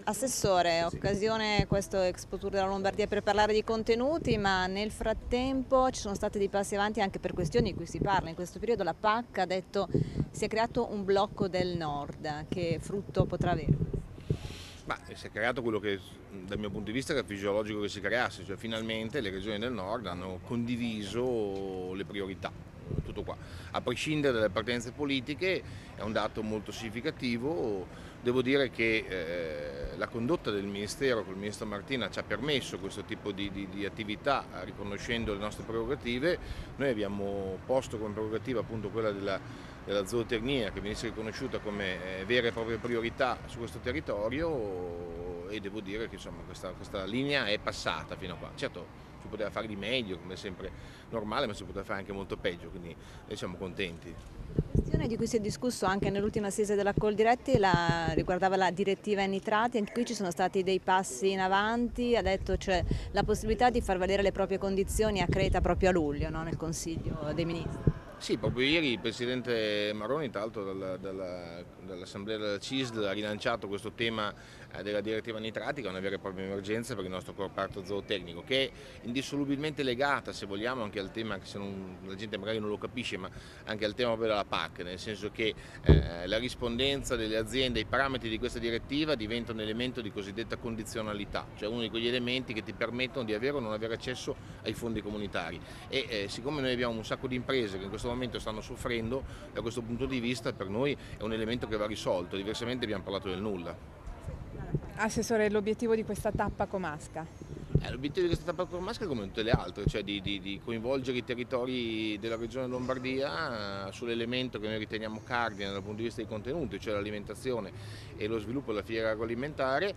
Assessore, Sì. occasione questo Expo Tour della Lombardia per parlare di contenuti, ma nel frattempo ci sono stati dei passi avanti anche per questioni di cui si parla. In questo periodo la PAC ha detto si è creato un blocco del nord, che frutto potrà avere? Ma si è creato quello che dal mio punto di vista era fisiologico che si creasse, cioè finalmente le regioni del nord hanno condiviso le priorità, tutto qua. A prescindere dalle appartenenze politiche è un dato molto significativo, devo dire che la condotta del Ministero col Ministro Martina ci ha permesso questo tipo di attività riconoscendo le nostre prerogative. Noi abbiamo posto come prerogativa appunto quella della zootecnia che venisse riconosciuta come vera e propria priorità su questo territorio e devo dire che insomma, questa linea è passata fino a qua. Certo si poteva fare di meglio, come è sempre normale, ma si poteva fare anche molto peggio, quindi noi siamo contenti. La questione di cui si è discusso anche nell'ultima sede della Coldiretti riguardava la direttiva ai nitrati, anche qui ci sono stati dei passi in avanti, ha detto c'è la possibilità di far valere le proprie condizioni a Creta proprio a luglio, no? Nel Consiglio dei Ministri. Sì, proprio ieri il Presidente Maroni, tra l'altro dall'Assemblea della CISL, ha rilanciato questo tema della direttiva nitrati, che è una vera e propria emergenza per il nostro comparto zootecnico, che è indissolubilmente legata, se vogliamo, anche al tema, anche se la gente magari non lo capisce, ma anche al tema proprio della PAC, nel senso che la rispondenza delle aziende ai parametri di questa direttiva diventa un elemento di cosiddetta condizionalità, cioè uno di quegli elementi che ti permettono di avere o non avere accesso ai fondi comunitari. E siccome noi abbiamo un sacco di imprese che in questo momento stanno soffrendo, da questo punto di vista per noi è un elemento che va risolto, diversamente abbiamo parlato del nulla. Assessore, l'obiettivo di questa tappa comasca? L'obiettivo di questa tappa masca è come tutte le altre, cioè di coinvolgere i territori della regione Lombardia sull'elemento che noi riteniamo cardine dal punto di vista dei contenuti, cioè l'alimentazione e lo sviluppo della filiera agroalimentare,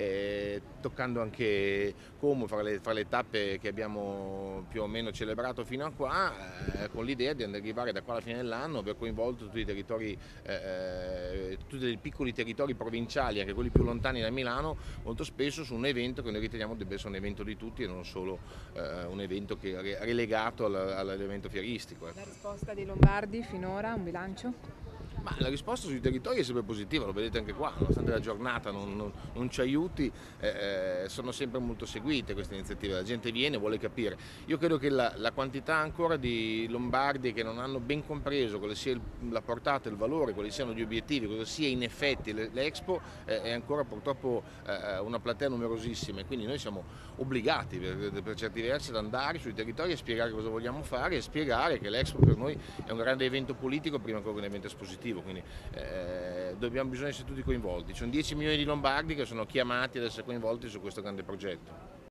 toccando anche Como fra le tappe che abbiamo più o meno celebrato fino a qua, con l'idea di arrivare da qua alla fine dell'anno, aver coinvolto tutti i territori, tutti i piccoli territori provinciali, anche quelli più lontani da Milano, molto spesso su un evento che noi riteniamo debba essere un evento di tutti e non solo un evento che è relegato all'evento fieristico. La risposta dei lombardi finora, un bilancio? Ma la risposta sui territori è sempre positiva, lo vedete anche qua, nonostante la giornata non ci aiuti, sono sempre molto seguite queste iniziative, la gente viene, vuole capire. Io credo che la quantità ancora di lombardi che non hanno ben compreso quale sia la portata, il valore, quali siano gli obiettivi, cosa sia in effetti l'Expo, è ancora purtroppo una platea numerosissima e quindi noi siamo obbligati per certi versi ad andare sui territori a spiegare cosa vogliamo fare e spiegare che l'Expo per noi è un grande evento politico prima ancora che un evento espositivo. Quindi bisogna essere tutti coinvolti. Ci sono 10 milioni di lombardi che sono chiamati ad essere coinvolti su questo grande progetto.